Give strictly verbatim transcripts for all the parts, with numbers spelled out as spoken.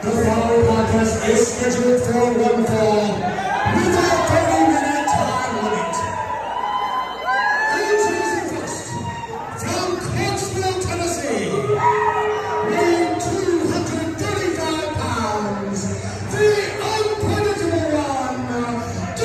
The following contest is scheduled for one fall with a thirty minute time limit. Introducing first, from Nashville, Tennessee, weighing two hundred thirty-five pounds, the unpredictable one,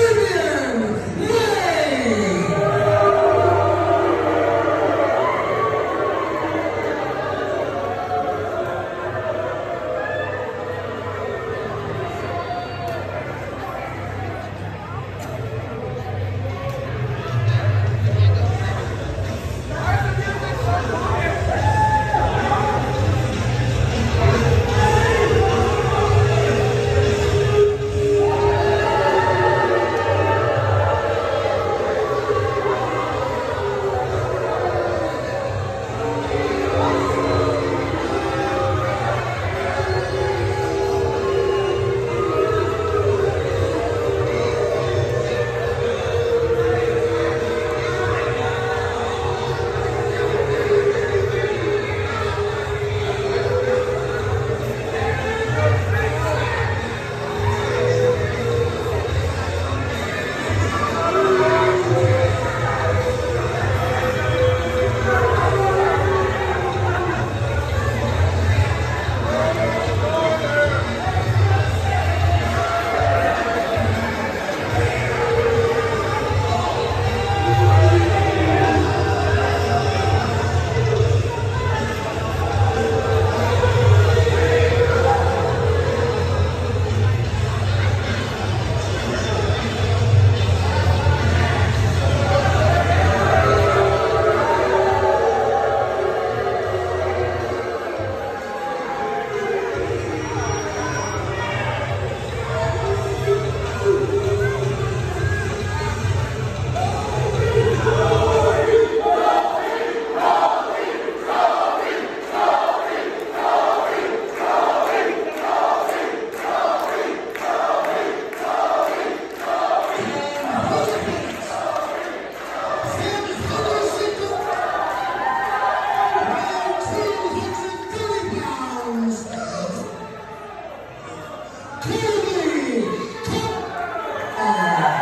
Colby Carter.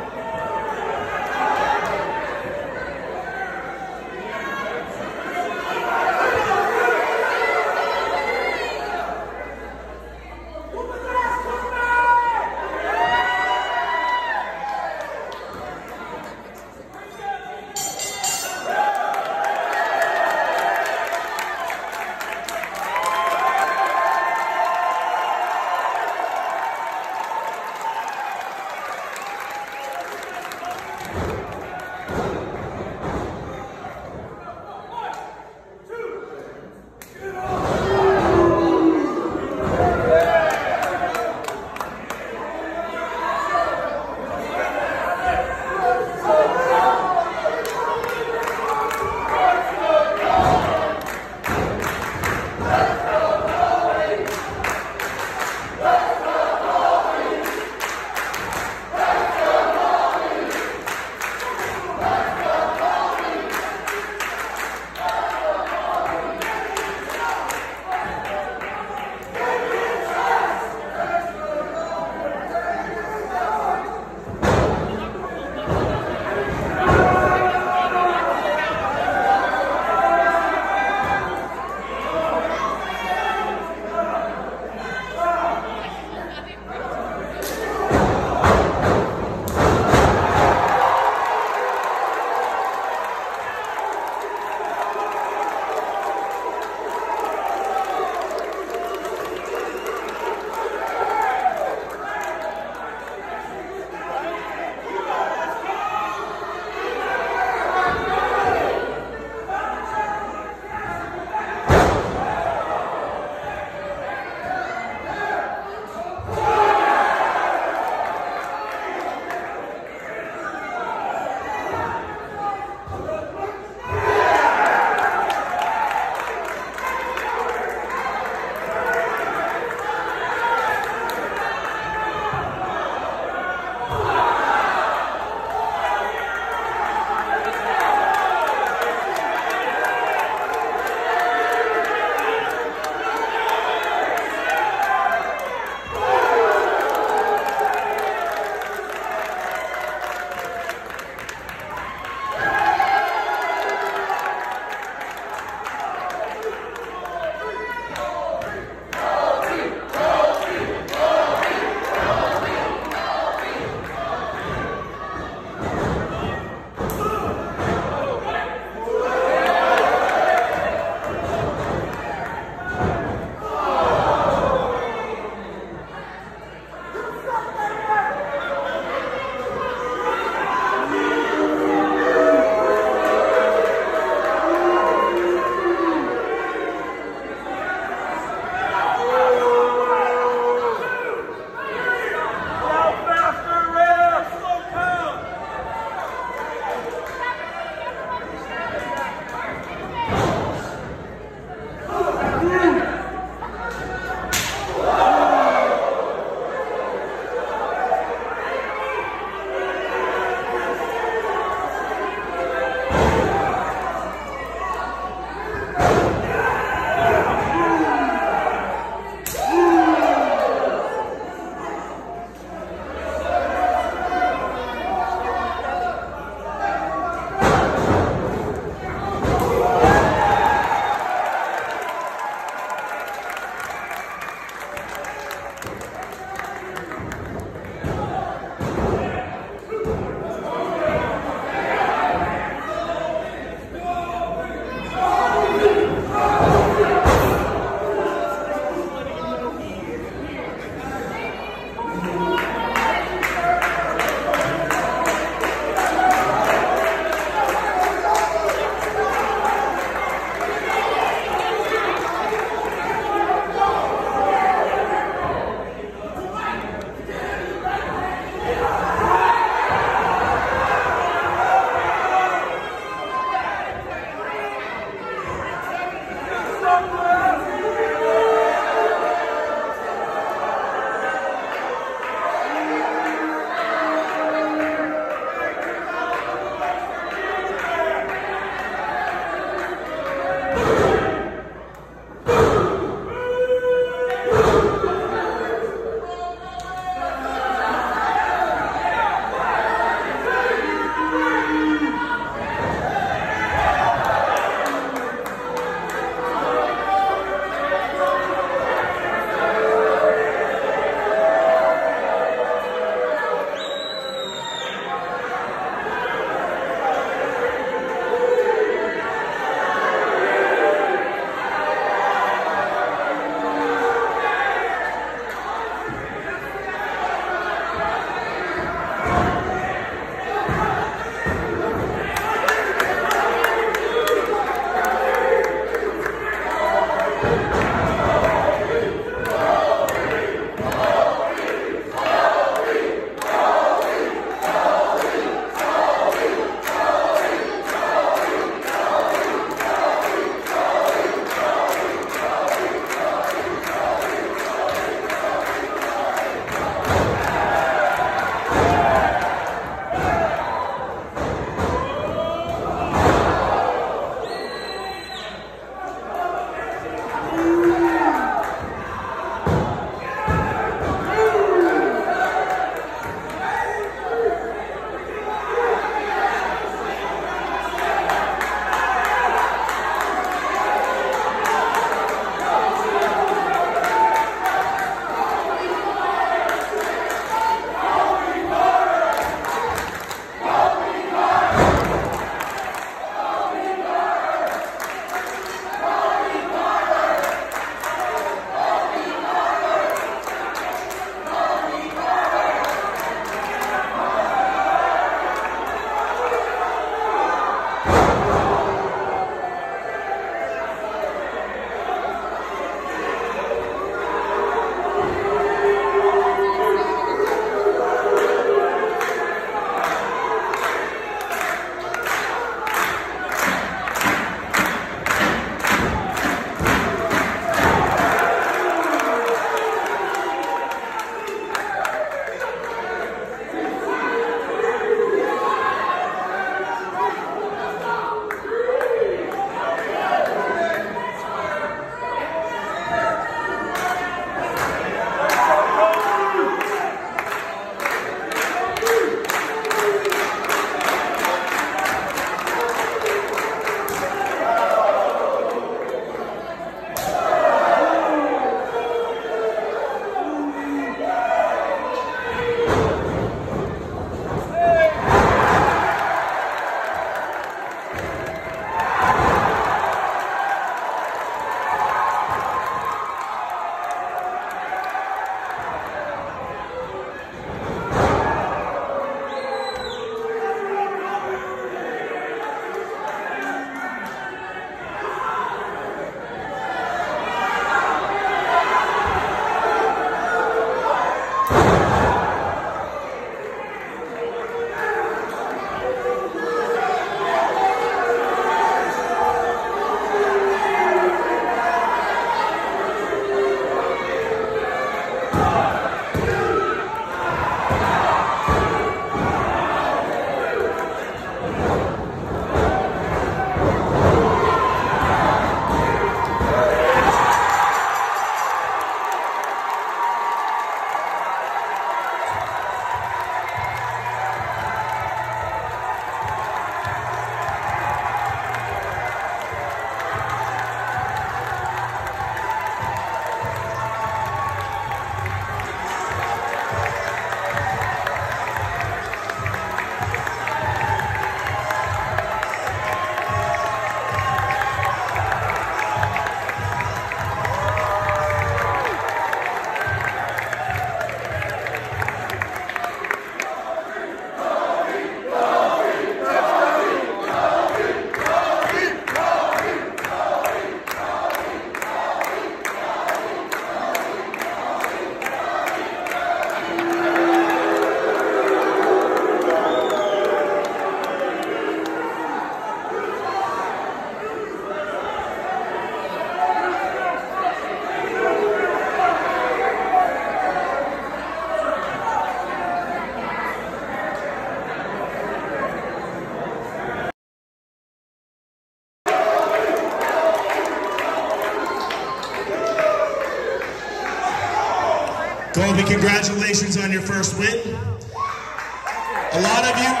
Colby, congratulations on your first win. A lot of you...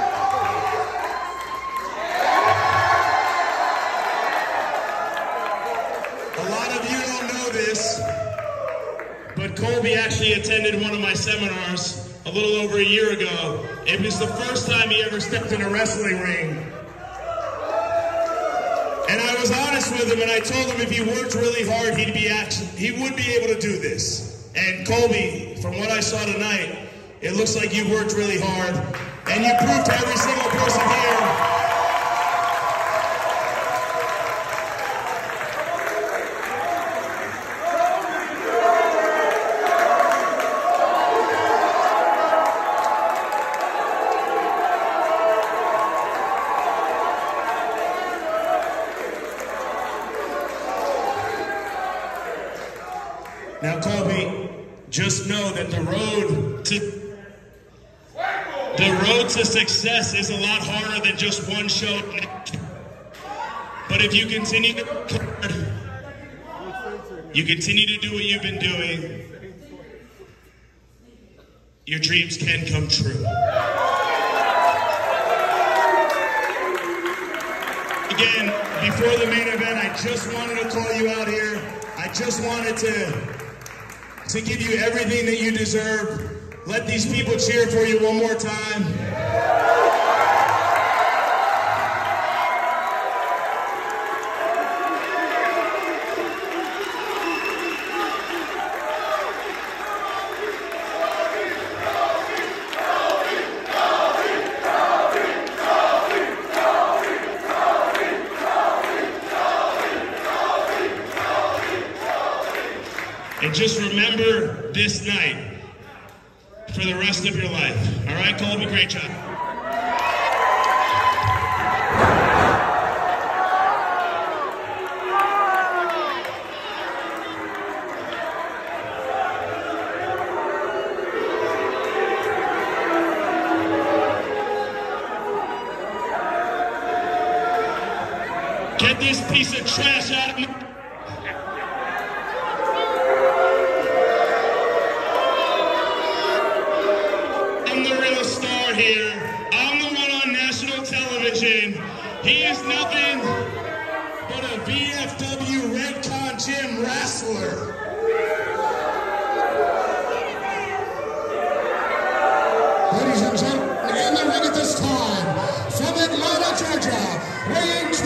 A lot of you don't know this, but Colby actually attended one of my seminars a little over a year ago. It was the first time he ever stepped in a wrestling ring. And I was honest with him, and I told him if he worked really hard, he'd be actually, he would be able to do this. And Colby, from what I saw tonight, it looks like you worked really hard, and you proved to every single person here. Now, Colby, just know that the road to the road to success is a lot harder than just one show. But if you continue to work hard, you continue to do what you've been doing, your dreams can come true. Again, before the main event, I just wanted to call you out here. I just wanted to to give you everything that you deserve. Let these people cheer for you one more time. And just remember this night for the rest of your life. All right, Colby, great job. Get this piece of trash out of my... Here. I'm the one on national television. He is nothing but a V F W Redcon Gym wrestler. Ladies and gentlemen, in the ring at this time, from Atlanta, Georgia, weighing